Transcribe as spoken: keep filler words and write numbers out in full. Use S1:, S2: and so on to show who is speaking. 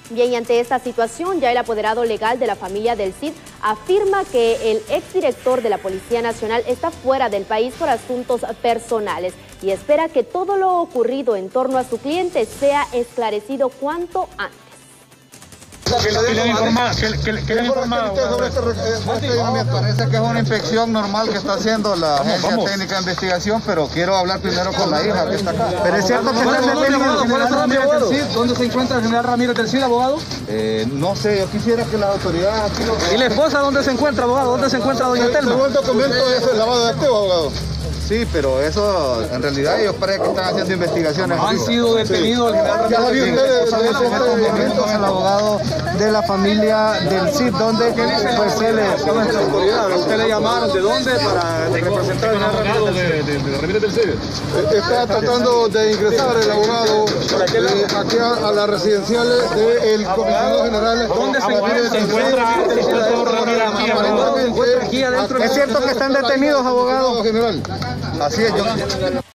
S1: Bien, y ante esta situación, ya el apoderado legal de la familia del Cid afirma que el exdirector de la Policía Nacional está fuera del país por asuntos personales y espera que todo lo ocurrido en torno a su cliente sea esclarecido cuanto antes.
S2: ¿Qué le han informado? ¿Qué le han informado?
S3: Parece que es una inspección normal que está haciendo la Agencia Técnica de Investigación, pero quiero hablar primero con la hija que está acá.
S4: Pero es cierto que están detenidos. ¿Dónde se encuentra el general Ramírez del Cid, abogado?
S3: Eh, no sé, yo quisiera que las autoridades aquí lo...
S4: ¿Y la esposa dónde se encuentra, abogado? ¿Dónde se encuentra doña Telma?
S3: Según el documento es el lavado de activos, abogado. Sí, pero eso, en realidad, ellos parece que están haciendo investigaciones.
S4: Han sido detenidos el general Ramírez del Cid.
S3: En estos momentos el abogado de la familia del Cid, donde pues se le...
S4: ¿Usted le llamaron de dónde para representar al general
S2: Ramírez del Cid?
S5: Está tratando de ingresar el abogado eh, aquí a, a las residenciales del comisionado general.
S4: ¿Dónde se encuentra?
S2: ¿Se encuentra
S4: ¿Se encuentra aquí adentro?
S5: Es cierto que están detenidos, abogado general.
S3: Así es, yo...